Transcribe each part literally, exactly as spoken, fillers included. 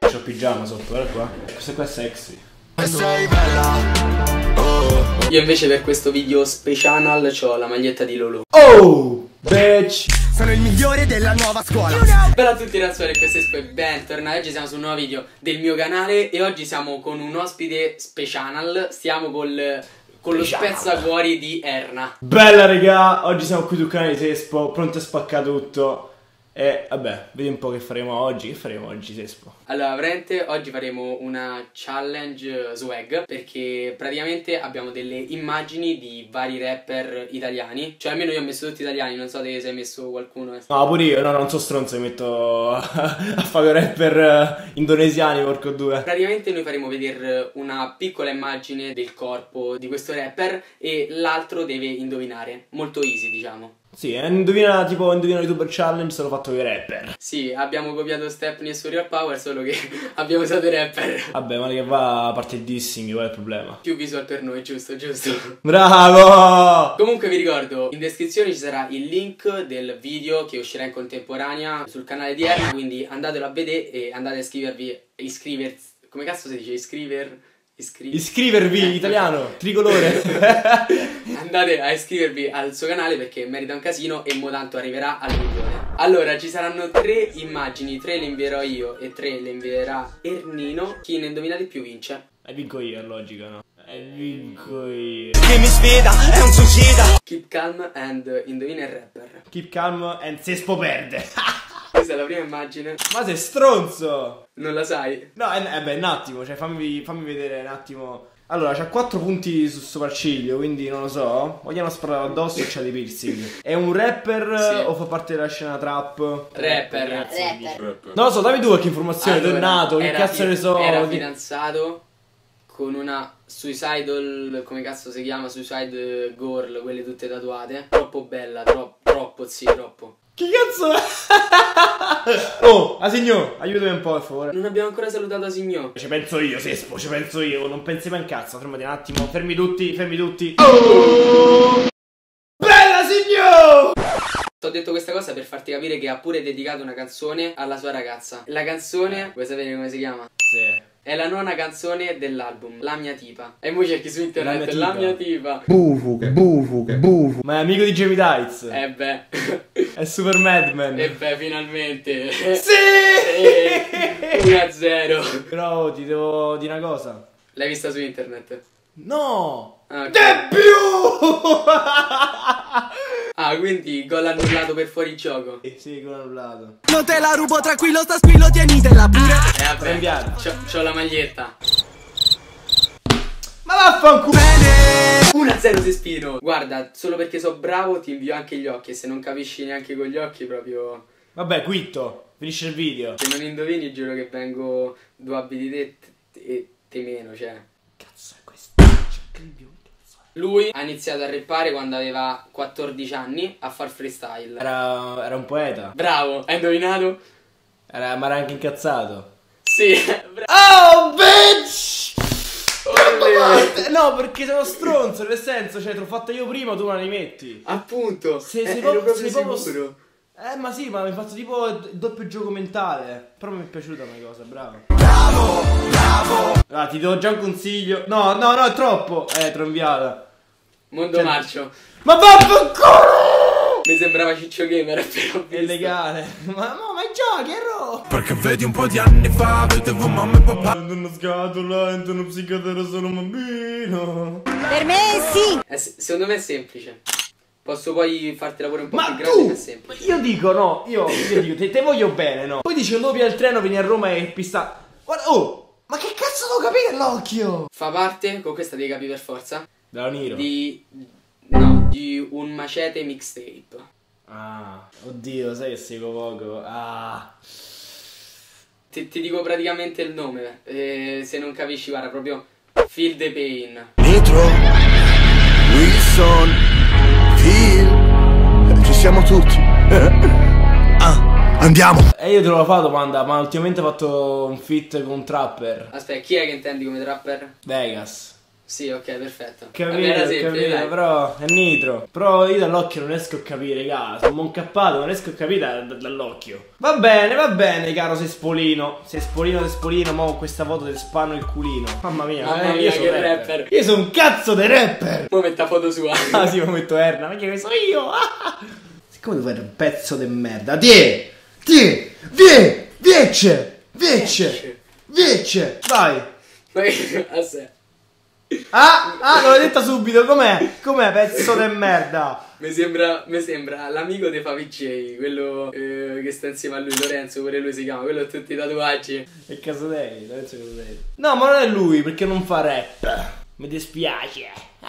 c'ho pigiama sotto, guarda qua. Questo qua è sexy. Sei bella. Oh. Io invece per questo video special ho la maglietta di Lolo. Oh, bitch. Sono il migliore della nuova scuola. Bella a tutti ragazzi, questo è Espo e bentornati. Oggi siamo su un nuovo video del mio canale e oggi siamo con un ospite special. Stiamo col... con lo spezzacuori di Erna. Bella regà, oggi siamo qui sul canale di Espo, pronto a spaccare tutto. E vabbè, vedi un po' che faremo oggi. Che faremo oggi, Espo? Allora, veramente oggi faremo una challenge swag, perché praticamente abbiamo delle immagini di vari rapper italiani. Cioè almeno io ho messo tutti italiani, non so te se hai messo qualcuno. No, pure io, no, non so stronzo, mi metto a fare rapper indonesiani, porco due. Praticamente noi faremo vedere una piccola immagine del corpo di questo rapper e l'altro deve indovinare. Molto easy, diciamo. Sì, indovina, tipo indovina YouTuber Challenge, solo fatto con i rapper. Sì, abbiamo copiato Stepney e Surreal Power, solo che abbiamo usato i rapper. Vabbè, ma che va a parte il dissing, qual è il problema? Più visual per noi, giusto, giusto. Bravo! Comunque vi ricordo, in descrizione ci sarà il link del video che uscirà in contemporanea sul canale di Erna, quindi andatelo a vedere e andate a iscrivervi, iscriversi, come cazzo si dice? Iscriver... Iscri... Iscrivervi, eh, italiano, tricolore. Andate a iscrivervi al suo canale perché merita un casino e mo tanto arriverà al milione. Allora, ci saranno tre immagini, tre le invierò io e tre le invierà Ernino. Chi ne indovina di più vince. E vinco io, è logica, no? E vinco io. Chi mi sfida è un suicida. Keep calm and indovina il rapper. Keep calm and Espo perde. Questa è la prima immagine. Ma sei stronzo! Non la sai? No, eh, eh beh, un attimo, cioè fammi, fammi vedere un attimo. Allora, c'ha quattro punti sul sopracciglio, quindi non lo so. Vogliamo sparare addosso e c'ha dei piercing. È un rapper Sì. o fa parte della scena trap? Rapper. Rapper. Non lo so, dammi tu qualche informazione, Allora, tu è nato, che era cazzo fi- ne so. Era che- fidanzato con una suicidal, come cazzo si chiama? Suicide girl, quelle tutte tatuate. Troppo bella, troppo, troppo, sì, troppo. Che cazzo è? Oh, Asignò, aiutami un po' per favore. Non abbiamo ancora salutato Asignò. Ci penso io, Espo, ci penso io. Non pensi mai un cazzo, fermati un attimo. Fermi tutti, fermi tutti. Oh! Bella Asignò! Ti ho detto questa cosa per farti capire che ha pure dedicato una canzone alla sua ragazza. La canzone, vuoi sapere come si chiama? Sì. È la nona canzone dell'album, La mia tipa. E poi cerchi su internet, La La mia mia tipa. Bufu, bufu, bufu. Ma è amico di Jamie Tights. E beh, È super Madman. e beh, finalmente. Sì! uno a zero. Però ti devo dire una cosa. L'hai vista su internet? No! Ah, ok. De più! Ah, quindi gol annullato per fuori gioco. Eh, sì, con annullato. Non te la rubo, tranquillo, sta squillo, tienitela pure. E vabbè, Cambiato. c'ho, c'ho la maglietta. Ma vaffanculo! Bene. uno a zero si spino. Guarda, solo perché so bravo ti invio anche gli occhi. E se non capisci neanche con gli occhi proprio... Vabbè, quitto. Finisce il video. Se non indovini giuro che vengo due abiti te e te meno, cioè. Cazzo è questo? C'è il Lui ha iniziato a rappare quando aveva quattordici anni a far freestyle. Era, era un poeta. Bravo, hai indovinato? Era, ma era anche incazzato. Sì, bravo. Oh, bitch! Olè. No, perché sono stronzo, nel senso, cioè, te l'ho fatta io prima, tu me la rimetti. Appunto, Se- eh, se ero proprio- proprio se proprio- sicuro. Eh, ma sì, ma mi hai fatto tipo il doppio gioco mentale. Però mi è piaciuta una cosa, bravo. Bravo, bravo. Ah, ti do già un consiglio. No, no, no, è troppo. Eh, te l'ho inviata. Mondo Cioè- marcio. Ma vaffanculo! Mi sembrava Ciccio Gamer, però ho È visto. legale. Ma no, ma giochi, ero. Perché vedi un po' di anni fa, vedevo mamma e papà. Prendo una scatola, entro uno psichiatra, sono un bambino. Per me sì. Eh, se- secondo me è semplice. Posso poi farti lavorare un po' Ma più grande, ma tu, è semplice. io dico no, io, io dico, te, te voglio bene, no? Poi dici, dopo il treno, vieni a Roma e pista. Guarda, oh, ma che cazzo devo capire l'occhio? Fa parte, con questa devi capire per forza, Della Niro. di... no, di un macete mixtape. Ah, oddio, sai che seguo poco. Ah. Ti, ti dico praticamente il nome, eh, se non capisci, guarda, proprio Feel the Pain. Nitro, Wilson, Phil, ci siamo tutti. Ah, andiamo. E io te l'ho fatto domanda, ma ultimamente ho fatto un feat con un trapper. Aspetta, chi è che intendi come trapper? Vegas. Sì, ok, perfetto. Capito, Vabbè, era semplice, capito, dai. però è nitro. Però io dall'occhio non riesco a capire, raga. Sono moncappato, non riesco a capire da- dall'occhio. Va bene, va bene, caro Sespolino. Sespolino, Sespolino, mo con questa foto del spano il culino. Mamma mia, Mamma eh, mia, io sono che rapper. rapper. Io sono un cazzo di rapper. Mo metta foto sua. Ah sì, mi metto Erna, perché sono io. Ah. Siccome tu fai un pezzo di merda. Tie, tie, vie, viece, viece, viece. Vai. A sé. Ah, ah, l'ho detto subito, com'è? Com'è, pezzo di merda? Mi sembra, mi sembra l'amico dei Favicei, quello eh, che sta insieme a lui, Lorenzo, pure lui si chiama, quello ha tutti i tatuaggi. Che caso dei? Lorenzo Casodei. No, ma non è lui, perché non fa rap. Mi dispiace.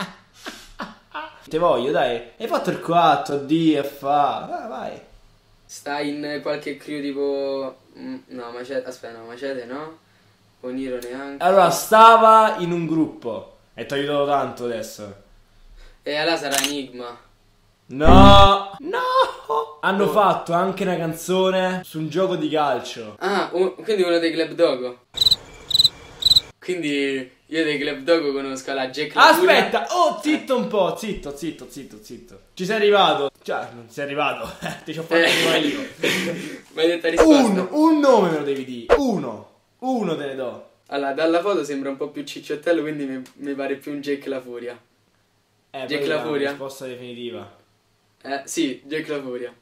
Te voglio, dai. Hai fatto il quattro, D e fa. Vai, vai. Sta in qualche crew tipo... mm, No, Macete, aspetta, no, Macete no? Oniro neanche. Allora, stava in un gruppo. E ti ho aiutato tanto adesso. E allora sarà Enigma. No, no. Hanno fatto anche una canzone su un gioco di calcio. Ah, un- quindi uno dei Club Dogo. Quindi io dei Club Dogo conosco la Jack La Furia. Aspetta, oh, zitto un po', zitto, zitto, zitto, zitto. Ci sei arrivato? Cioè, non sei arrivato. Ti ci ho fatto Eh. prima io. Ma hai detto risposta. Un, un nome me lo devi dire. Uno. Uno te ne do. Allora, dalla foto sembra un po' più cicciottello, quindi mi, mi pare più un Jake La Furia. Eh, Jack poi La la Furia? risposta definitiva. Eh, sì, Jake La Furia.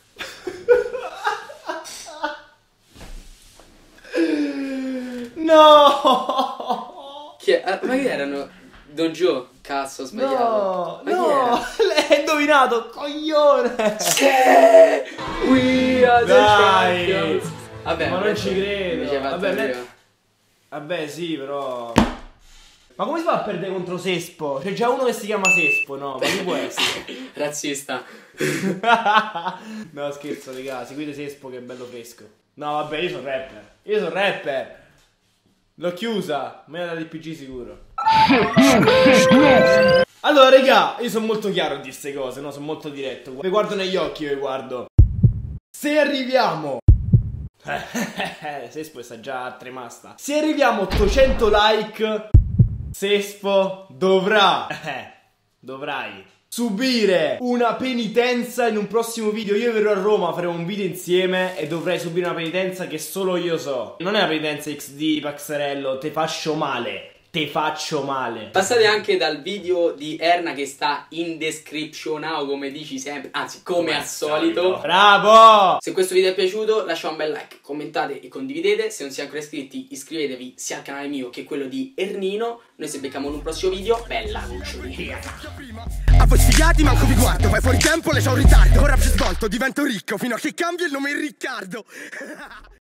No! Chi è? Ah, ma chi erano? Don Joe? Cazzo, ho sbagliato. No, Ma chi no! L'hai indovinato, coglione! era? We are the Dai! champions. Vabbè, Ma non ci credo. mi ci hai fatto Vabbè, ridere. me- Vabbè, sì, però. Ma come si fa a perdere contro Sespo? C'è già uno che si chiama Sespo, no? Ma che può essere? Razzista. No, scherzo, raga, seguite Sespo che è bello fresco. No, vabbè, io sono rapper. Io sono rapper. L'ho chiusa, me la D P G sicuro. Allora, raga, io sono molto chiaro di queste cose, no? Sono molto diretto. Vi guardo negli occhi, io vi guardo. Se arriviamo Sespo sta già tremasta. Se arriviamo a ottocento like, Sespo dovrà eh, dovrai subire una penitenza in un prossimo video. Io verrò a Roma, faremo un video insieme e dovrai subire una penitenza che solo io so. Non è una penitenza X D, Paxarello, te faccio male. Te faccio male. Passate anche dal video di Erna che sta in description now, come dici sempre, anzi come al solito. Bravo! Se questo video è piaciuto lasciate un bel like, commentate e condividete. Se non siete ancora iscritti iscrivetevi sia al canale mio che quello di Ernino. Noi ci becchiamo in un prossimo video. Bella cucciolina. A voi sfigati manco vi guardo, vai fuori tempo, le c'ho un ritardo. Ora più svolto, divento ricco, fino a che cambio il nome in Riccardo.